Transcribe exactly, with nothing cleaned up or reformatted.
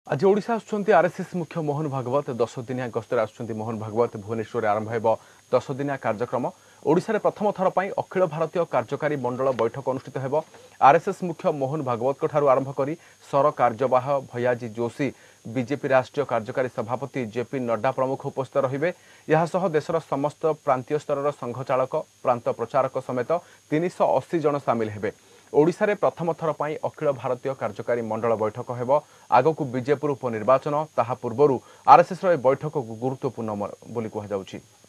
आज ओडिशा आसुच्चंती आरएसएस मुख्य मोहन भागवत दस दिनिया गस्तर आसुच्चंती मोहन भागवत भुवनेश्वर आरंभ हेब दस दिनिया कार्यक्रम ओडिशा प्रथम थर पर अखिल भारतीय कार्यकारी मंडल बैठक अनुष्ठित हेब आरएसएस मुख्य मोहन भागवत ठारू आरंभ कर सर कार्यवाह भयाजी जोशी बीजेपी राष्ट्रीय कार्यकारी सभापति जेपी नड्डा प्रमुख उपस्थित रहिबे। यह देशर समस्त प्रांतीय स्तर संघचालक प्रांत प्रचारक समेत तीन सौ अस्सी जन सामिल हेबे। ओडिशा रे प्रथम थर पर अखिल भारतीय कार्यकारी मंडल बैठक हेब। आगकू बीजेपुर उपनिर्वाचन ताहा पूर्वरु आरएसएस रो बैठक गुरुत्वपूर्ण बोली कहुछि।